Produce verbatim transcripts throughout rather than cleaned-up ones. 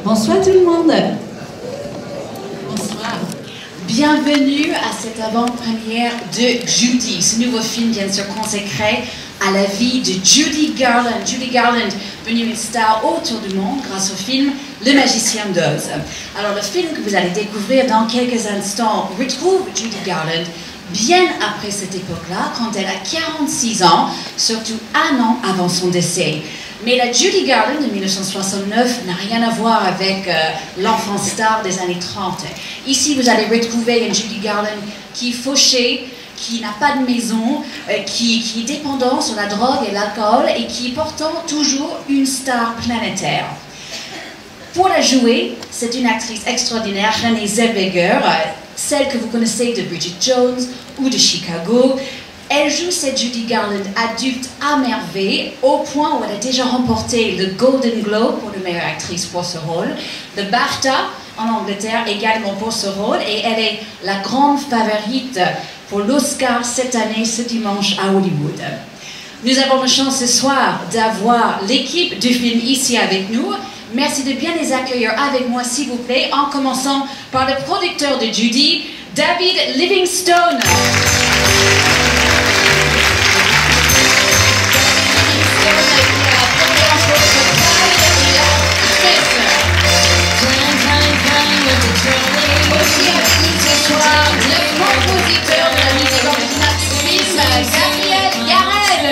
Bonsoir tout le monde. Bonsoir. Bienvenue à cette avant-première de Judy, ce nouveau film bien sûr consacré à la vie de Judy Garland. Judy Garland, devenue une star autour du monde grâce au film Le Magicien d'Oz. Alors le film que vous allez découvrir dans quelques instants retrouve Judy Garland bien après cette époque-là, quand elle a quarante-six ans, surtout un an avant son décès. Mais la Judy Garland de mille neuf cent soixante-neuf n'a rien à voir avec euh, l'enfant star des années trente. Ici, vous allez retrouver une Judy Garland qui est fauchée, qui n'a pas de maison, euh, qui, qui est dépendante sur la drogue et l'alcool et qui est pourtant toujours une star planétaire. Pour la jouer, c'est une actrice extraordinaire, Renée Zellweger, euh, celle que vous connaissez de Bridget Jones ou de Chicago. Elle joue cette Judy Garland adulte à merveille, au point où elle a déjà remporté le Golden Globe pour la meilleure actrice pour ce rôle, le BAFTA en Angleterre également pour ce rôle, et elle est la grande favorite pour l'Oscar cette année, ce dimanche à Hollywood. Nous avons la chance ce soir d'avoir l'équipe du film ici avec nous. Merci de bien les accueillir avec moi, s'il vous plaît, en commençant par le producteur de Judy, David Livingstone. Aussi avec nous ce soir, le compositeur de la musique originale du film, Gabriel Yared.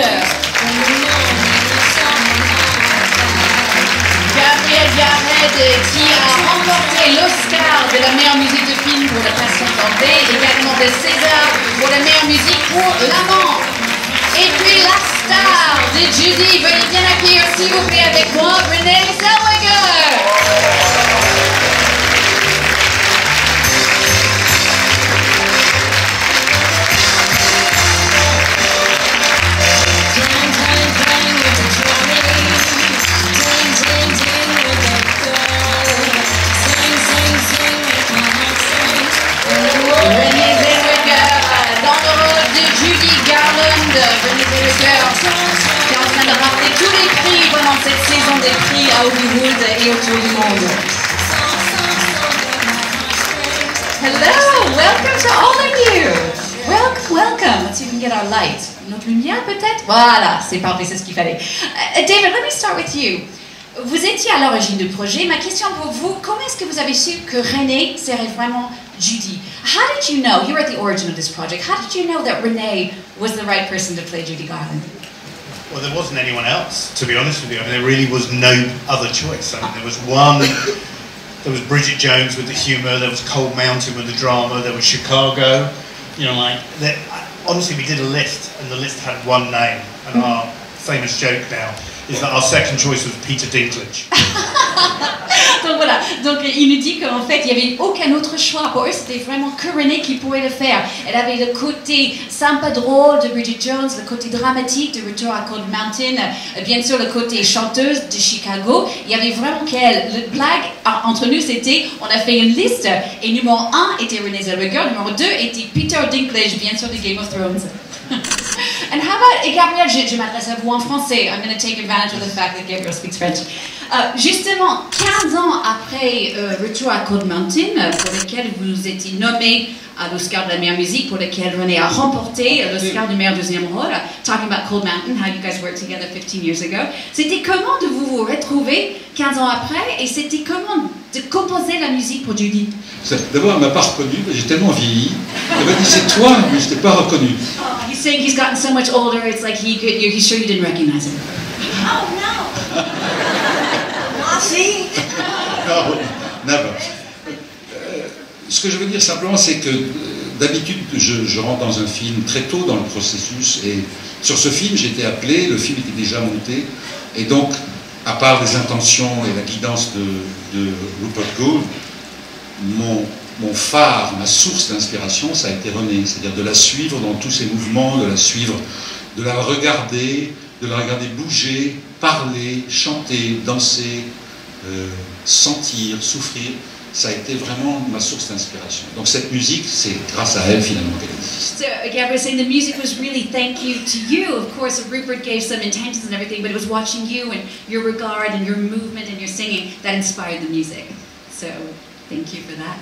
Gabriel Yared qui a remporté l'Oscar de la meilleure musique de film pour La Passion tentée, également le César pour la meilleure musique pour L'Amant. Et puis la star de Judy, veuillez bien accueillir s'il vous plaît avec moi, Renée Zellweger. Renée Zellweger dans le rôle de Judy Garland. Renée Zellweger qui est en train de rappeler tous les prix pendant cette saison des prix à Hollywood et autour du monde. Hello, welcome to all of you. Welcome, welcome. Let's see if we can get our light. Notre lumière peut-être? Voilà, c'est parfait, c'est ce qu'il fallait. Uh, David, let me start with you. Vous étiez à l'origine du projet. Ma question pour vous, comment est-ce que vous avez su que Renée serait vraiment Judy? How did you know, you were at the origin of this project, how did you know that Renée was the right person to play Judy Garland? Well, there wasn't anyone else, to be honest with you. I mean, there really was no other choice. I mean, there was one, there was Bridget Jones with the humour, there was Cold Mountain with the drama, there was Chicago. You know, like, there, honestly, we did a list, and the list had one name, and our famous joke now is that our second choice was Peter Dinklage. Donc voilà, donc il nous dit qu'en fait il n'y avait aucun autre choix pour eux, c'était vraiment que Renée qui pouvait le faire. Elle avait le côté sympa drôle de Bridget Jones, le côté dramatique de Retour à Cold Mountain, bien sûr le côté chanteuse de Chicago. Il y avait vraiment qu'elle. Le blague entre nous c'était, on a fait une liste et numéro un était Renée Zellweger, numéro deux était Peter Dinklage, bien sûr de Game of Thrones. And how about, et Gabriel, je, je m'adresse à vous en français. I'm going to take advantage of the fact that Gabriel speaks French. Uh, justement, quinze ans après euh, Retour à Cold Mountain, pour lequel vous étiez nommé à l'Oscar de la meilleure musique, pour lequel Renée a remporté l'Oscar du meilleur deuxième rôle, talking about Cold Mountain, how you guys worked together fifteen years ago. C'était comment de vous vous retrouver quinze ans après, et c'était comment de composer la musique pour Judy? D'abord, elle ne m'a pas reconnu, j'ai tellement vieilli. Elle m'a dit c'est toi, mais je ne t'ai pas reconnu. Oh, he's saying he's gotten so much older, it's like he could, he's sure you didn't recognize him. Oh no! See? No, never. Euh, ce que je veux dire simplement, c'est que euh, d'habitude, je, je rentre dans un film très tôt dans le processus, et sur ce film, j'étais appelé, le film était déjà monté, et donc, à part les intentions et la guidance de, de Rupert Gould, mon, mon phare, ma source d'inspiration, ça a été Renée, c'est-à-dire de la suivre dans tous ses mouvements, de la suivre, de la regarder, de la regarder bouger, parler, chanter, danser, euh, sentir, souffrir. ça a été vraiment ma source d'inspiration. Donc cette musique, c'est grâce à elle finalement qu'elle existe. So Gabrielle was saying the music was really thank you to you. Of course, Rupert gave some intentions and everything, but it was watching you and your regard and your movement and your singing that inspired the music. So thank you for that.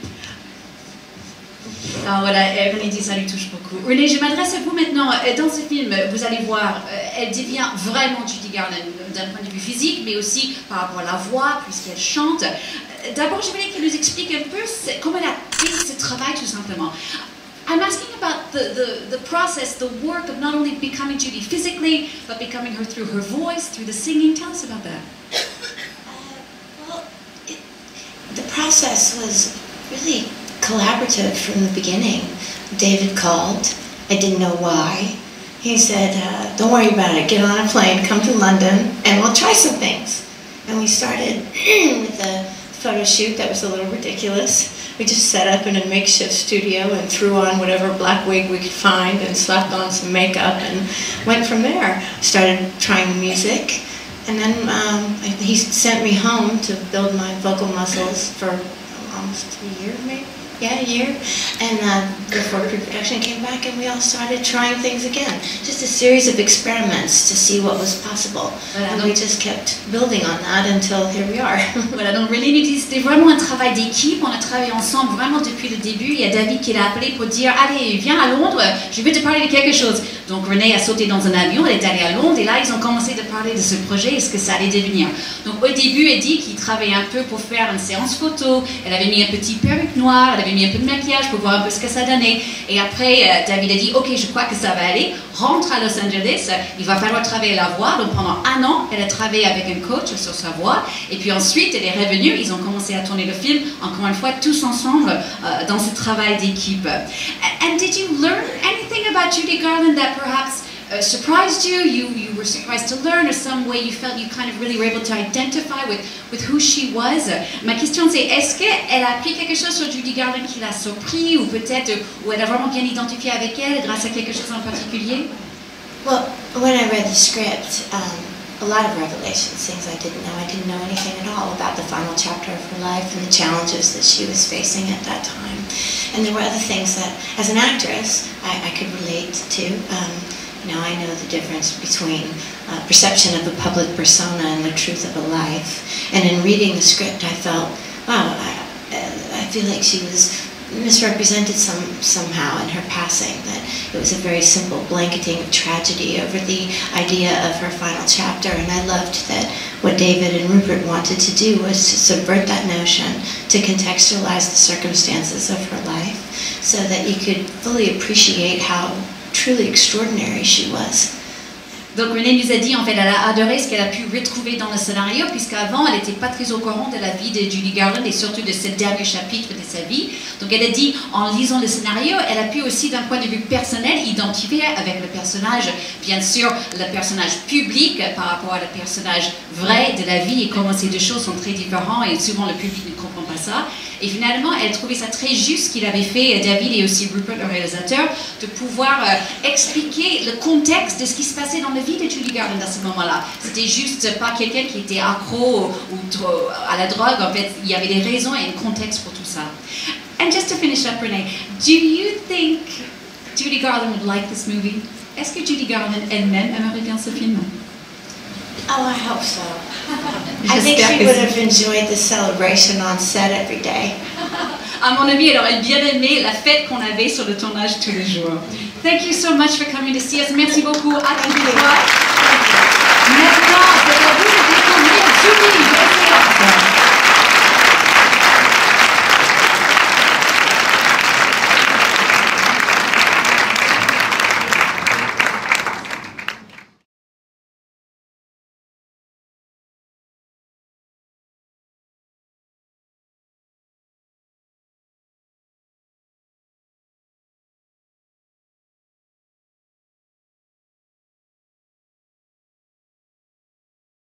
Alors voilà, René dit ça lui touche beaucoup. René, je m'adresse à vous maintenant. Dans ce film, vous allez voir, elle devient vraiment Judy Garland d'un point de vue physique, mais aussi par rapport à la voix, puisqu'elle chante. D'abord, je voulais qu'elle nous explique un peu comment elle a fait ce travail, tout simplement. I'm asking about the, the, the process, the work of not only becoming Judy physically, but becoming her through her voice, through the singing. Tell us about that. Uh, well, it, the process was really collaborative from the beginning. David called. I didn't know why. He said, uh, don't worry about it. Get on a plane, come to London, and we'll try some things. And we started with a photo shoot that was a little ridiculous. We just set up in a makeshift studio and threw on whatever black wig we could find and slapped on some makeup and went from there. Started trying the music. And then um, he sent me home to build my vocal muscles for almost a year, maybe? Yeah, a year. And uh, before pre-production came back and we all started trying things again. Just a series of experiments to see what was possible. Voilà, and we just kept building on that until here we are. Voilà, donc René nous dit que c'était vraiment un travail d'équipe. On a travaillé ensemble vraiment depuis le début. Il y a David qui l'a appelé pour dire « Allez, viens à Londres, je vais te parler de quelque chose. » Donc René a sauté dans un avion, elle est allée à Londres et là ils ont commencé de parler de ce projet et ce que ça allait devenir. Donc au début elle dit qu'il travaillait un peu pour faire une séance photo. Elle avait mis un petit perruque noire, elle avait mis un peu de maquillage pour voir un peu ce que ça donnait. Et après euh, David a dit « Ok, je crois que ça va aller. Rentre à Los Angeles, il va falloir travailler la voix. » Donc pendant un an, elle a travaillé avec un coach sur sa voix. Et puis ensuite elle est revenue, ils ont commencé à tourner le film, encore une fois tous ensemble euh, dans ce travail d'équipe. And did you learn anything about Judy Garland that perhaps uh, surprised you, you, you were surprised to learn, or some way you felt you kind of really were able to identify with, with who she was? Ma question c'est, est-ce qu'elle a appris quelque chose sur Judy Garland qui l'a surpris, ou peut-être, ou elle a vraiment bien identifié avec elle grâce à quelque chose en particulier? Well, when I read the script, um, a lot of revelations, things I didn't know. I didn't know anything at all about the final chapter of her life and the challenges that she was facing at that time. And there were other things that, as an actress, I, I could relate to. Um, you know, I know the difference between uh, perception of a public persona and the truth of a life. And in reading the script, I felt, wow, I, I feel like she was misrepresented some, somehow in her passing, that it was a very simple blanketing of tragedy over the idea of her final chapter. And I loved that what David and Rupert wanted to do was to subvert that notion, to contextualize the circumstances of her life so that you could fully appreciate how truly extraordinary she was. Donc René nous a dit, en fait, elle a adoré ce qu'elle a pu retrouver dans le scénario, puisqu'avant, elle n'était pas très au courant de la vie de Judy Garland et surtout de ce dernier chapitre de sa vie. Donc elle a dit, en lisant le scénario, elle a pu aussi, d'un point de vue personnel, identifier avec le personnage, bien sûr, le personnage public par rapport à le personnage vrai de la vie, et comment ces deux choses sont très différentes et souvent le public ne comprend pas ça. Et finalement, elle trouvait ça très juste qu'il avait fait, David et aussi Rupert, le réalisateur, de pouvoir euh, expliquer le contexte de ce qui se passait dans la vie de Judy Garland à ce moment-là. C'était juste pas quelqu'un qui était accro ou trop à la drogue. En fait, il y avait des raisons et un contexte pour tout ça. And just to finish up, Renee, do you think Judy Garland would like this movie? Est-ce que Judy Garland elle-même aimerait bien ce film? Oh, I hope so. I think she would have enjoyed the celebration on set every day. À mon avis, elle aurait bien aimé la fête qu'on avait sur le tournage tous les jours. Thank you so much for coming to see us. Merci beaucoup. À tous les fois. Maintenant, c'est à vous de découvrir Judy.